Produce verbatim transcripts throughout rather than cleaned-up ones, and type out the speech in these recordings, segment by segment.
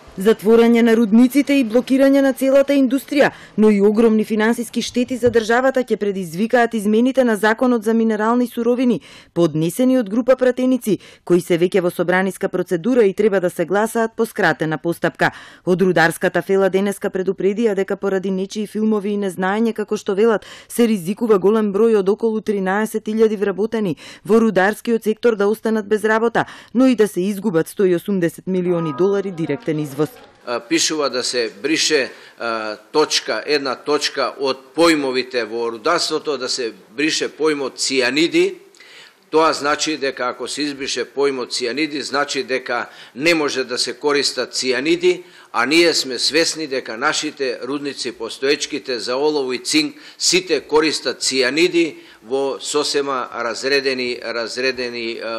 Затворање на рудниците и блокирање на целата индустрија, но и огромни финансиски штети за државата ќе предизвикаат измените на Законот за минерални суровини, поднесени од група пратеници, кои се веќе во собраниска процедура и треба да се гласаат по скратена постапка. Од рударската фела денеска предупредија дека поради нечии филмови и незнаење, како што велат, се ризикува голем број од околу тринаесет илјади вработени во рударскиот сектор да останат без работа, но и да се изгубат сто и осумдесет милиони долари директен извоз. Пишува да се брише точка, една точка од појмовите во рударството, да се брише појмот цијаниди. Тоа значи дека ако се избрише појмот цијаниди, значи дека не може да се користат цијаниди, а ние сме свесни дека нашите рудници, постоечките за олово и цинк, сите користат цијаниди во сосема разредени, разредени е,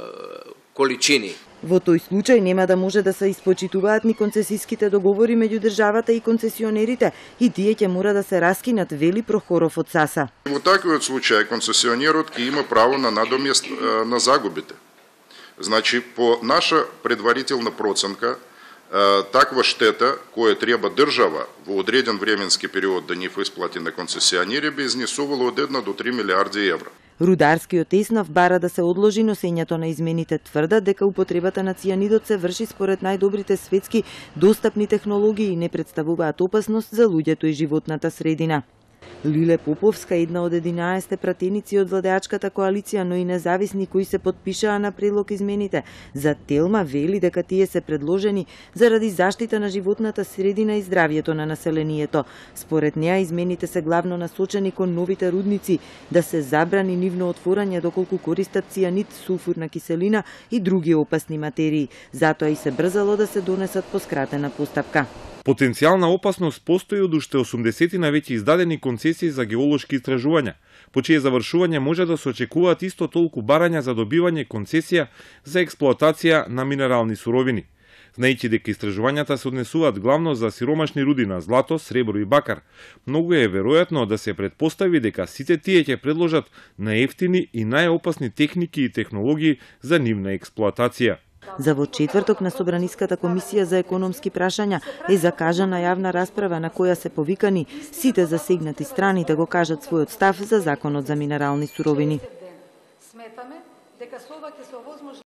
количини. Во тој случај нема да може да се испочитуваат ни концесиските договори меѓу државата и концесионерите, и тие ќе мора да се раскинат, вели Прохоров од САСА. Во таквиот случај концесионерот ќе има право на надомест на загубите. Значи, по наша предварителна проценка, таква штета која треба држава во одреден временски период да нив исплати на концесионери би изнесувало од една до три милиарди евра. Рударскиот еснав бара да се одложи носењето на измените, тврдат дека употребата на цијанидот се врши според најдобрите светски достапни технологии и не представуваат опасност за луѓето и животната средина. Лиле Поповска, една од единаесетте пратеници од владеачката коалиција, но и независни кои се потпишаа на предлог измените, за Телма вели дека тие се предложени заради заштита на животната средина и здравјето на населението. Според неа измените се главно насочени кон новите рудници, да се забрани нивно отворање доколку користат цијанид, сулфурна киселина и други опасни материи. Затоа и се брзало да се донесат по скратена постапка. Потенцијална опасност постои од уште осумдесети на веќе издадени концесии за геолошки истражувања, по чие завршување може да се очекуваат исто толку барања за добивање концесија за експлоатација на минерални суровини. Знаејќи дека истражувањата се однесуваат главно за сиромашни руди на злато, сребро и бакар, многу е веројатно да се претпостави дека сите тие ќе предложат најевтини и најопасни техники и технологии за нивна експлоатација. За во четврток на Собраниската комисија за економски прашања е закажана јавна расправа на која се повикани сите засегнати страни да го кажат својот став за Законот за минерални суровини.